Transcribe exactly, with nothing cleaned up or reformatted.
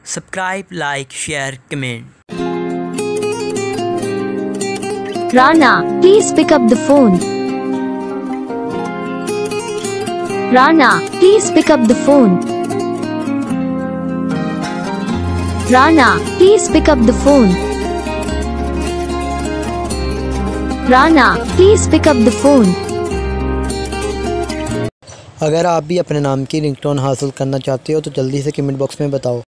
Subscribe, like, share, comment. Rana, please pick up the phone. Rana, please pick up the phone. Rana, please pick up the phone. Rana, please pick up the phone. अगर आप भी अपने नाम की ringtone हासिल करना चाहते हो तो जल्दी से कमेंट बॉक्स में बताओ।